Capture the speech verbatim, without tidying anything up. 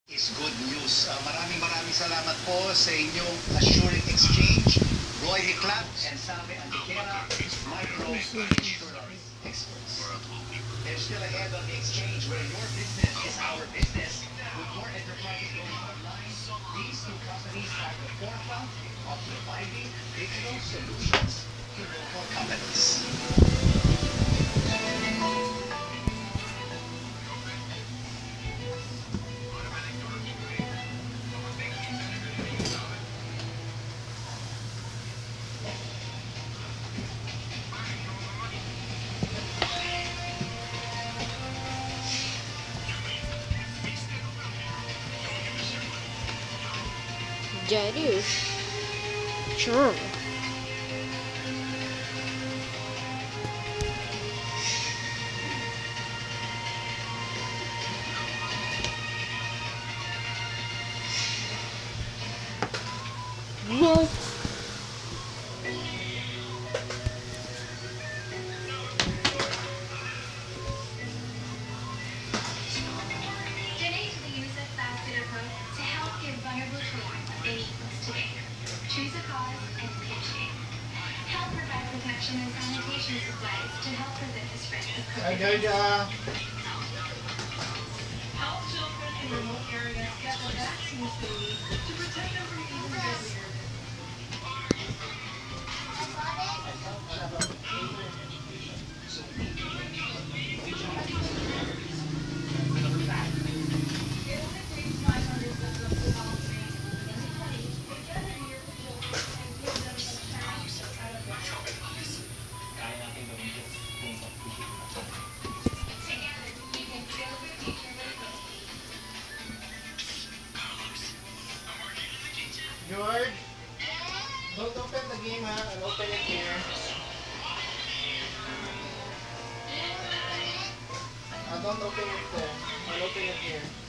Is good news. Uh, maraming maraming salamat po sa inyong Assuring Exchange, Roy Hiclat, and Sabe Antiquera, Micro Insurance Experts. They're still ahead on the exchange where your business is our business. With more enterprises going online, these two companies are at the forefront of providing digital solutions to local companies. Jadi, sure. What? Donate to the UNICEF Basket Approach to help give vulnerable children what they need most today. Choose a cause and pitch in. Help provide protection and sanitation supplies to help prevent the spread of COVID. Help children in remote areas get the vaccines they need to protect them from even deadlier. George, don't open the game, ha? I'll open it here. Uh, don't open it there. I'll open it here.